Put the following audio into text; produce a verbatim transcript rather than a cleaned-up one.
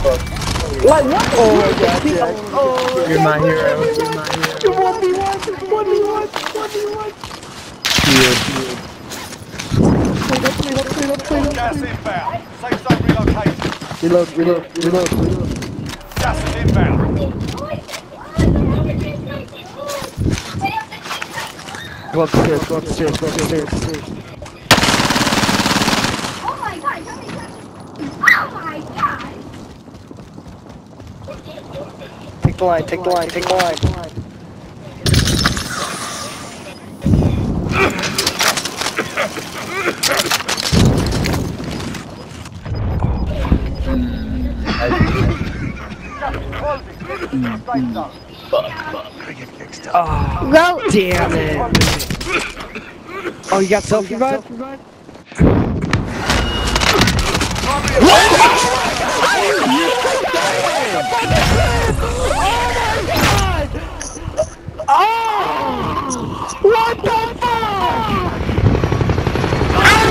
Like what? Oh my god, Jack. Oh, You're my hero. You're my you hero. one v one, one v one, one v one. Shield, shield. Clean up, clean up, clean up, clean up. Gas inbound. Safe zone relocated. Reload, reload, reload, reload. Gas is inbound. Go up the stairs, go up the stairs, go up the stairs. Oh my god, oh my god. Oh my god. Take the line, take the line, take the line. Oh, Go. damn it. Oh, you got self-revive? What?